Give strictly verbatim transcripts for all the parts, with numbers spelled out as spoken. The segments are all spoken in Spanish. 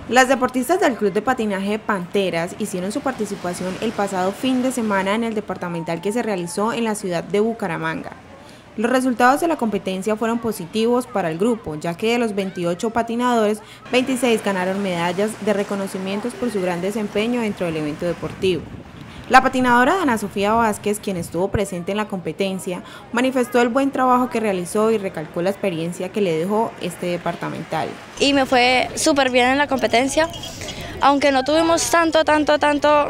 Las deportistas del Club de Patinaje Panteras hicieron su participación el pasado fin de semana en el departamental que se realizó en la ciudad de Bucaramanga. Los resultados de la competencia fueron positivos para el grupo, ya que de los veintiocho patinadores, veintiséis ganaron medallas de reconocimientos por su gran desempeño dentro del evento deportivo. La patinadora Ana Sofía Vázquez, quien estuvo presente en la competencia, manifestó el buen trabajo que realizó y recalcó la experiencia que le dejó este departamental. Y me fue súper bien en la competencia, aunque no tuvimos tanto, tanto, tanto,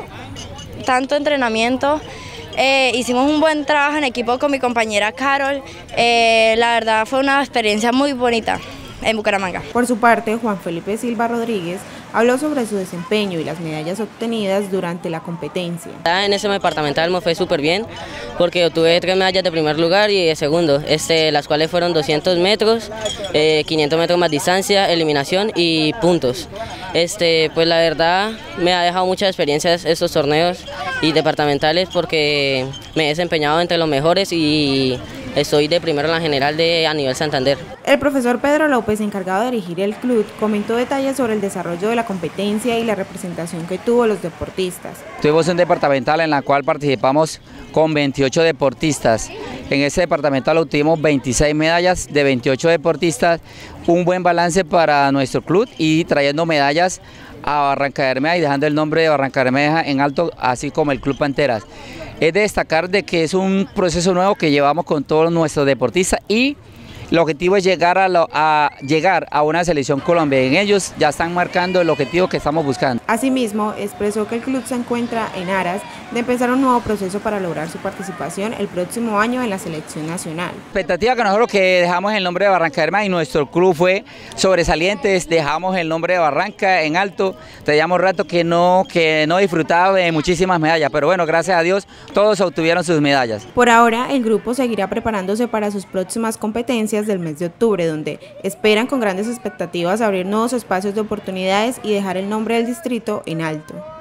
tanto entrenamiento. Eh, hicimos un buen trabajo en equipo con mi compañera Carol. Eh, la verdad fue una experiencia muy bonita en Bucaramanga. Por su parte, Juan Felipe Silva Rodríguez habló sobre su desempeño y las medallas obtenidas durante la competencia. En ese departamental me fue súper bien porque obtuve tres medallas de primer lugar y de segundo, este, las cuales fueron doscientos metros, eh, quinientos metros más distancia, eliminación y puntos. Este, pues la verdad me ha dejado muchas experiencias estos torneos y departamentales porque me he desempeñado entre los mejores y estoy de primero en la general de a nivel Santander. El profesor Pedro López, encargado de dirigir el club, comentó detalles sobre el desarrollo de la competencia y la representación que tuvo los deportistas. Tuvimos un departamental en la cual participamos con veintiocho deportistas. En ese departamental obtuvimos veintiséis medallas de veintiocho deportistas, un buen balance para nuestro club y trayendo medallas a Barranca Bermeja y dejando el nombre de Barranca Bermeja en alto, así como el Club Panteras. Es de destacar de que es un proceso nuevo que llevamos con todos nuestros deportistas y el objetivo es llegar a, lo, a llegar a una selección Colombia. En ellos ya están marcando el objetivo que estamos buscando. Asimismo, expresó que el club se encuentra en aras de empezar un nuevo proceso para lograr su participación el próximo año en la selección nacional. La expectativa que nosotros que dejamos el nombre de Barranca Bermeja y nuestro club fue sobresalientes, dejamos el nombre de Barranca en alto, teníamos rato que no, que no disfrutaba de muchísimas medallas, pero bueno, gracias a Dios todos obtuvieron sus medallas. Por ahora, el grupo seguirá preparándose para sus próximas competencias del mes de octubre, donde esperan con grandes expectativas abrir nuevos espacios de oportunidades y dejar el nombre del distrito en alto.